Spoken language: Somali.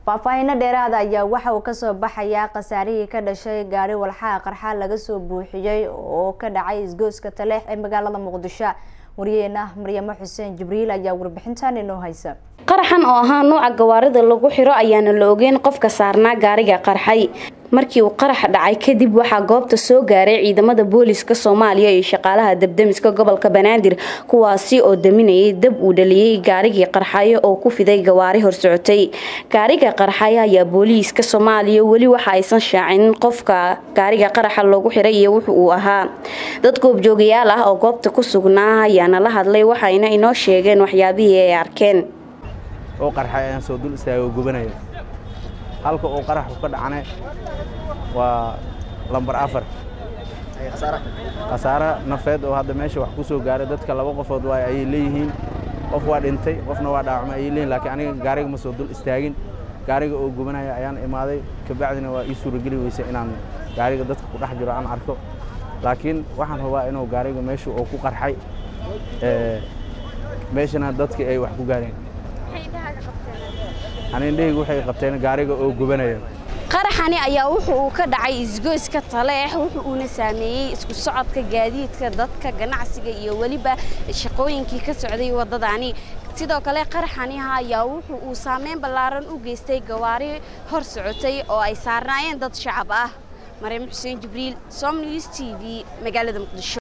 Faafahino Dheeraad ayaa waxa uu kasoo baxaya qasaarihii ka dhashay gaari walxaha qarxa laga soo buuxiyay oo ka dhacay isgooska Taleex ee magaalada Muqdisho. Wariyayna Maryamo Xuseen Jibriil ayaa warbixintan inoo haysa. Qaraxan oo ahaa nooca gawaarida lagu xiro ayaana la ogeyn qofka saarnaa gaariga qarxay. Markii uu qarax dhacay kadib waxa goobta soo gaaray ciidamada booliska Soomaaliya iyo shaqaalaha dabdamiska gobolka Banaadir kuwaasi oo daminayay dab uu dhaliyay gaarigii qarxay oo ku fiday gawaari hor socotay. Gaariga qarxay ayaa booliska Soomaaliya wali waxa aysan shaacin qofka gaariga qaraxa lagu xiray iyo wuxuu uu ahaa. Dad goobjoogayaal ah oo goobta ku sugnaa ayaana la hadlay waxayna inoo sheegeen waxyaabihii ay arkeen. oo qarxay aan soo dul istaagay gubanayo halka oo qarax ka dhacay waa lambar 4 qasaara nafeed oo hadda meesha wax ku soo gaaray dadka laba qofood waa ay leeyihiin qof waa dhintay qofna waa dhaawacmay ay leeyihiin laakiin aniga gaariga ma soo dul istaagin gaariga oo gubanayo ayaan imaaday ka bacdina waa ii suuragali weysay inaan gaariga dadka ku dhex jiro aan arko laakiin waxaan hubaa inuu gaariga meesha oo ku qarxay meeshana dadka ay wax ku gaareen anindheeygu waxay qabteen gaariga oo gubanayo qaraxani ayaa wuxuu ka dhacay isgooska Taleex wuxuu una saameeyay isku socodka gaadiidka dadka ganacsiga iyo waliba shaqooyinkii ka socday wadadani sidoo kale qaraxani ayaa wuxuu saameyn ballaaran u geystay gawaari hor socotay oo ay saarnaayeen dad shacab ah Maryamo Xuseen Jibriil SomNews TV magaalada Muqdisho.